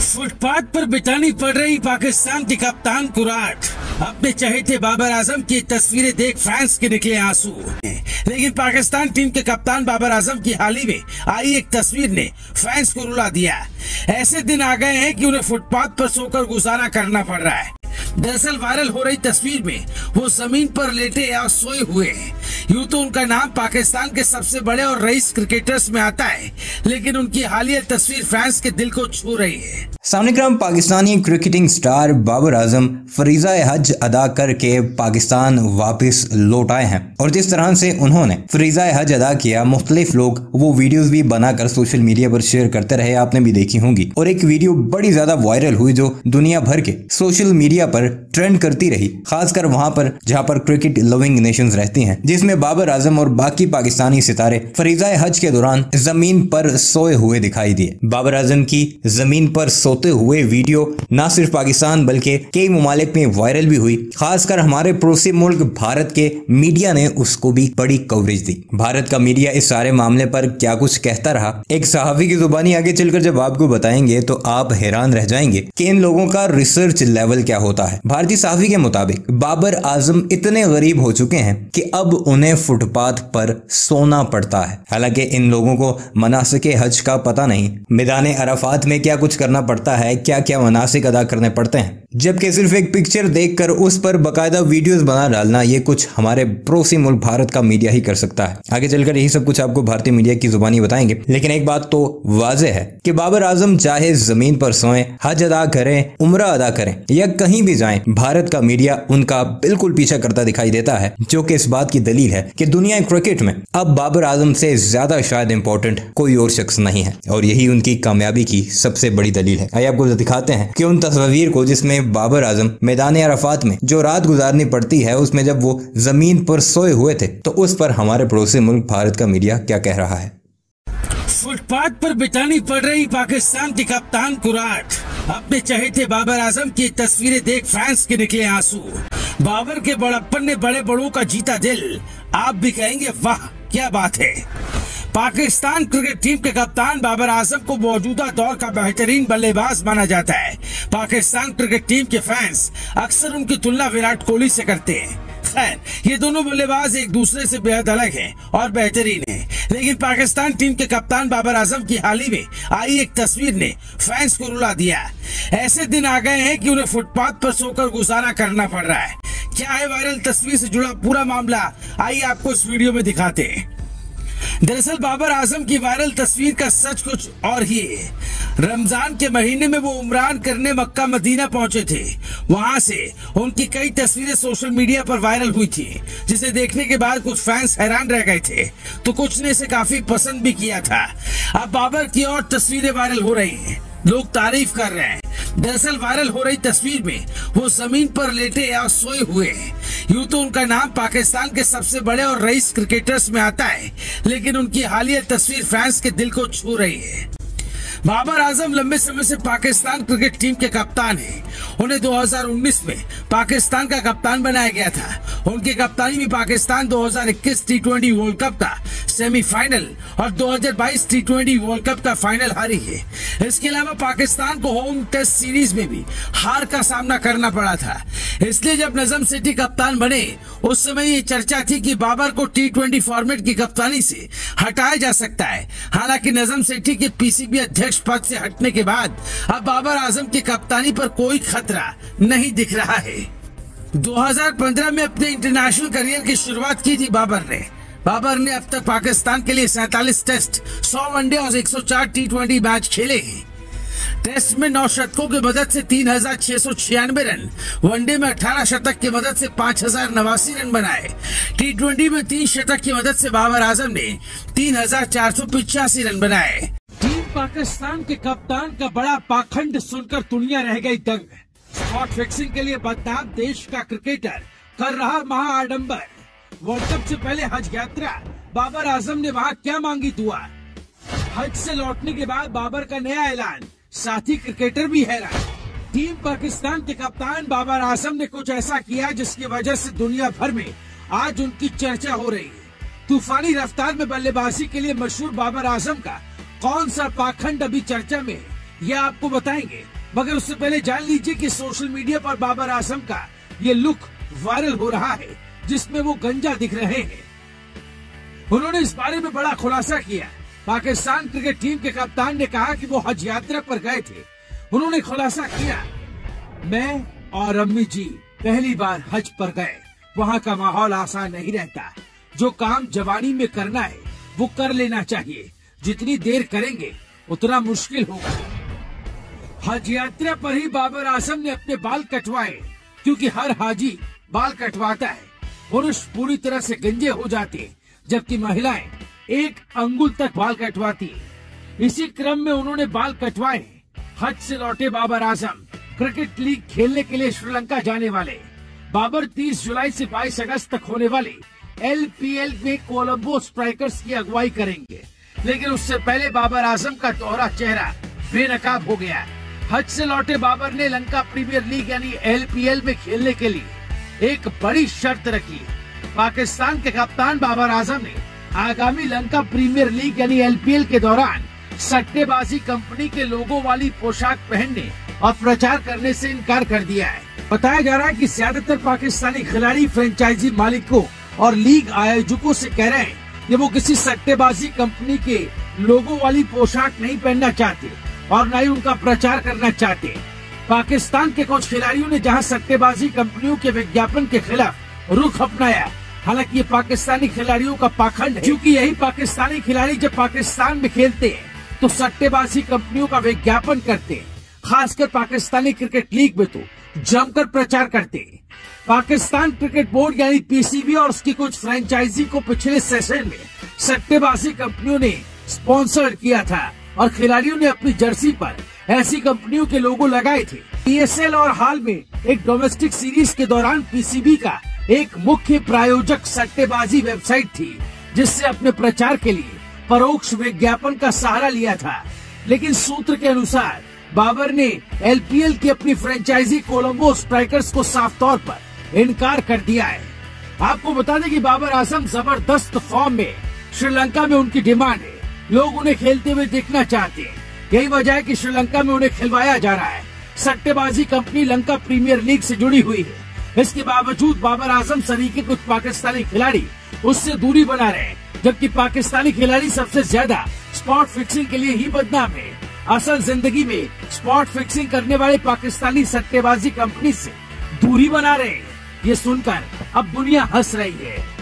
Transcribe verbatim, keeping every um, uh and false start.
Footpath पर बितानी पड़ रही पाकिस्तान के कप्तान को रात। अपने चहेते बाबर आजम की तस्वीरें देख फैंस के निकले आंसू। लेकिन पाकिस्तान टीम के कप्तान बाबर आजम की हाल ही में आई एक तस्वीर ने फैंस को रुला दिया। ऐसे दिन आ गए हैं कि उन्हें फुटपाथ पर सोकर गुजारा करना पड़ रहा है। दरअसल वायरल हो रही तस्वीर में वो जमीन पर लेटे या सोए हुए हैं। यूं तो उनका नाम पाकिस्तान के सबसे बड़े और रईस क्रिकेटर्स में आता है, लेकिन उनकी हालिया तस्वीर फैंस के दिल को छू रही है। सामने क्रम पाकिस्तानी क्रिकेटिंग स्टार बाबर आजम फरीजा हज अदा करके पाकिस्तान वापस लौट आए हैं और जिस तरह से उन्होंने फरीजा हज अदा किया, मुख्तलिफ लोग वो वीडियोस भी बनाकर सोशल मीडिया पर शेयर करते रहे, आपने भी देखी होंगी। और एक वीडियो बड़ी ज्यादा वायरल हुई जो दुनिया भर के सोशल मीडिया पर ट्रेंड करती रही, खासकर वहां पर जहां पर क्रिकेट लविंग नेशंस रहती हैं, जिसमें बाबर आजम और बाकी पाकिस्तानी सितारे फरीजा हज के दौरान जमीन पर सोए हुए दिखाई दिए। बाबर आजम की जमीन पर सोते हुए वीडियो न सिर्फ पाकिस्तान बल्कि कई ममालिक में वायरल भी हुई। खासकर हमारे पड़ोसी मुल्क भारत के मीडिया ने उसको भी बड़ी कवरेज दी। भारत का मीडिया इस सारे मामले पर क्या कुछ कहता रहा, एक सहाफी की जुबानी आगे चलकर जब आपको बताएंगे तो आप हैरान रह जाएंगे कि इन लोगों का रिसर्च लेवल क्या होता है। भारतीय सहाफी के मुताबिक बाबर आजम इतने गरीब हो चुके हैं कि अब उन्हें फुटपाथ पर सोना पड़ता है। हालांकि इन लोगों को मनासिके हज का पता नहीं, मैदान अराफात में क्या कुछ करना पड़ता है, क्या क्या मनासिक अदा करने पड़ते हैं, जबकि सिर्फ एक पिक्चर देखकर उस पर बाकायदा वीडियोस बना डालना ये कुछ हमारे पड़ोसी मुल्क भारत का मीडिया ही कर सकता है। आगे चलकर यही सब कुछ आपको भारतीय मीडिया की जुबानी बताएंगे, लेकिन एक बात तो वाज़ेह है कि बाबर आजम चाहे जमीन पर सोएं, हज अदा करें, उम्रा अदा करें या कहीं भी जाएं, भारत का मीडिया उनका बिल्कुल पीछा करता दिखाई देता है, जो कि इस बात की दलील है कि दुनिया क्रिकेट में अब बाबर आजम से ज्यादा शायद इंपॉर्टेंट कोई और शख्स नहीं है और यही उनकी कामयाबी की सबसे बड़ी दलील है। आइए आपको दिखाते हैं कि उन तस्वीर को जिसमें बाबर आजम मैदान अराफात में जो रात गुजारनी पड़ती है, उसमें जब वो जमीन पर सोए हुए थे, तो उस पर हमारे पड़ोसी मुल्क भारत का मीडिया क्या कह रहा है। फुटपाथ पर बितानी पड़ रही पाकिस्तान के कप्तान को रात। अपने चहेते बाबर आजम की तस्वीरें देख फैंस के निकले आंसू। बाबर के बड़प्पन ने बड़े बड़ों का जीता दिल। आप भी कहेंगे वाह क्या बात है। पाकिस्तान क्रिकेट टीम के कप्तान बाबर आजम को मौजूदा दौर का बेहतरीन बल्लेबाज माना जाता है। पाकिस्तान क्रिकेट टीम के फैंस अक्सर उनकी तुलना विराट कोहली से करते हैं। खैर, ये दोनों बल्लेबाज एक दूसरे से बेहद अलग हैं और बेहतरीन हैं, लेकिन पाकिस्तान टीम के कप्तान बाबर आजम की हाल ही में आई एक तस्वीर ने फैंस को रुला दिया। ऐसे दिन आ गए हैं कि उन्हें फुटपाथ पर सोकर गुजारा करना पड़ रहा है। क्या है वायरल तस्वीर से जुड़ा पूरा मामला, आइए आपको इस वीडियो में दिखाते हैं। दरअसल बाबर आजम की वायरल तस्वीर का सच कुछ और ही है। रमजान के महीने में वो उमरान करने मक्का मदीना पहुंचे थे। वहां से उनकी कई तस्वीरें सोशल मीडिया पर वायरल हुई थी, जिसे देखने के बाद कुछ फैंस हैरान रह गए थे, तो कुछ ने इसे काफी पसंद भी किया था। अब बाबर की और तस्वीरें वायरल हो रही हैं, लोग तारीफ कर रहे हैं। दरअसल वायरल हो रही तस्वीर में वो जमीन पर लेटे या सोए हुए हैं। यूं तो उनका नाम पाकिस्तान के सबसे बड़े और रईस क्रिकेटर्स में आता है, लेकिन उनकी हालिया तस्वीर फैंस के दिल को छू रही है। बाबर आजम लंबे समय से पाकिस्तान क्रिकेट टीम के कप्तान हैं। उन्हें दो हज़ार उन्नीस में पाकिस्तान का कप्तान बनाया गया था। उनकी कप्तानी में पाकिस्तान दो हज़ार इक्कीस टी ट्वेंटी वर्ल्ड कप का सेमीफाइनल और दो हज़ार बाईस टी ट्वेंटी वर्ल्ड कप का फाइनल हारी है। इसके अलावा पाकिस्तान को होम टेस्ट सीरीज में भी हार का सामना करना पड़ा था। इसलिए जब नजम सेठी कप्तान बने, उस समय ये चर्चा थी कि बाबर को टी ट्वेंटी फॉर्मेट की कप्तानी से हटाया जा सकता है। हालांकि नजम सेठी के पीसीबी अध्यक्ष पद से हटने के बाद अब बाबर आजम की कप्तानी पर कोई खतरा नहीं दिख रहा है। दो हज़ार पंद्रह में अपने इंटरनेशनल करियर की शुरुआत की थी बाबर ने। बाबर ने अब तक पाकिस्तान के लिए सैंतालीस टेस्ट, सौ वनडे और एक सौ चार टी ट्वेंटी मैच खेले हैं। टेस्ट में नौ शतकों की मदद से तीन हजार छह सौ छियानवे रन, वनडे में अठारह शतक की मदद से पाँच हजार नवासी रन बनाए। टी ट्वेंटी में तीन शतक की मदद से बाबर आजम ने तीन हजार चार सौ पिचासी रन बनाए। टीम पाकिस्तान के कप्तान का बड़ा पाखंड सुनकर दुनिया रह गई दंग। स्पॉट फिक्सिंग के लिए बदनाम देश का क्रिकेटर कर रहा महा आडम्बर। वर्ल्ड कप से पहले हज यात्रा, बाबर आजम ने वहाँ क्या मांगी दुआ। हज से लौटने के बाद बाबर का नया ऐलान, साथी क्रिकेटर भी हैरान। टीम पाकिस्तान के कप्तान बाबर आजम ने कुछ ऐसा किया जिसकी वजह से दुनिया भर में आज उनकी चर्चा हो रही है। तूफानी रफ्तार में बल्लेबाजी के लिए मशहूर बाबर आजम का कौन सा पाखंड अभी चर्चा में है, ये आपको बताएंगे, मगर उससे पहले जान लीजिए कि सोशल मीडिया पर बाबर आजम का ये लुक वायरल हो रहा है जिसमें वो गंजा दिख रहे हैं। उन्होंने इस बारे में बड़ा खुलासा किया। पाकिस्तान क्रिकेट टीम के कप्तान ने कहा कि वो हज यात्रा पर गए थे। उन्होंने खुलासा किया, मैं और अम्मी जी पहली बार हज पर गए। वहाँ का माहौल आसान नहीं रहता। जो काम जवानी में करना है वो कर लेना चाहिए। जितनी देर करेंगे उतना मुश्किल होगा। हज यात्रा पर ही बाबर आजम ने अपने बाल कटवाए, क्योंकि हर हाजी बाल कटवाता है। पुरुष पूरी तरह से गंजे हो जाते, जबकि महिलाएं एक अंगुल तक बाल कटवाती है। इसी क्रम में उन्होंने बाल कटवाए। हज से लौटे बाबर आजम क्रिकेट लीग खेलने के लिए श्रीलंका जाने वाले। बाबर तीस जुलाई से बाईस अगस्त तक होने वाली एल पी एल में कोलंबो स्ट्राइकर्स की अगुवाई करेंगे, लेकिन उससे पहले बाबर आजम का दोहरा चेहरा बेनकाब हो गया। हज से लौटे बाबर ने लंका प्रीमियर लीग यानी एल पी एल में खेलने के लिए एक बड़ी शर्त रखी। पाकिस्तान के कप्तान बाबर आजम ने आगामी लंका प्रीमियर लीग यानी एल पी एल के दौरान सट्टेबाजी कंपनी के लोगों वाली पोशाक पहनने और प्रचार करने से इनकार कर दिया है। बताया जा रहा है कि ज्यादातर पाकिस्तानी खिलाड़ी फ्रेंचाइजी मालिकों और लीग आयोजकों से कह रहे हैं कि वो किसी सट्टेबाजी कंपनी के लोगों वाली पोशाक नहीं पहनना चाहते और न ही उनका प्रचार करना चाहते। पाकिस्तान के कुछ खिलाड़ियों ने जहां सट्टेबाजी कंपनियों के विज्ञापन के खिलाफ रुख अपनाया, हालांकि ये पाकिस्तानी खिलाड़ियों का पाखंड है, क्योंकि यही पाकिस्तानी खिलाड़ी जब पाकिस्तान में खेलते हैं तो सट्टेबाजी कंपनियों का विज्ञापन करते हैं। खासकर पाकिस्तानी क्रिकेट लीग में तो जमकर प्रचार करते हैं। पाकिस्तान क्रिकेट बोर्ड यानी पी सी बी और उसकी कुछ फ्रेंचाइजी को पिछले सेशन में सट्टेबाजी कंपनियों ने स्पॉन्सर किया था और खिलाड़ियों ने अपनी जर्सी पर ऐसी कंपनियों के लोगो लगाए थे। पी एस एल और हाल में एक डोमेस्टिक सीरीज के दौरान पी सी बी का एक मुख्य प्रायोजक सट्टेबाजी वेबसाइट थी, जिससे अपने प्रचार के लिए परोक्ष विज्ञापन का सहारा लिया था। लेकिन सूत्र के अनुसार बाबर ने एल पी एल की अपनी फ्रेंचाइजी कोलंबो स्ट्राइकर्स को साफ तौर पर इनकार कर दिया है। आपको बता दें कि बाबर आजम जबरदस्त फॉर्म में, श्रीलंका में उनकी डिमांड है। लोग उन्हें खेलते हुए देखना चाहते हैं। यही वजह है कि श्रीलंका में उन्हें खिलवाया जा रहा है। सट्टेबाजी कंपनी लंका प्रीमियर लीग से जुड़ी हुई है। इसके बावजूद बाबर आजम सरीके कुछ पाकिस्तानी खिलाड़ी उससे दूरी बना रहे हैं, जबकि पाकिस्तानी खिलाड़ी सबसे ज्यादा स्पॉट फिक्सिंग के लिए ही बदनाम है। असल जिंदगी में स्पॉट फिक्सिंग करने वाले पाकिस्तानी सट्टेबाजी कंपनी से दूरी बना रहे हैं। ये सुनकर अब दुनिया हंस रही है।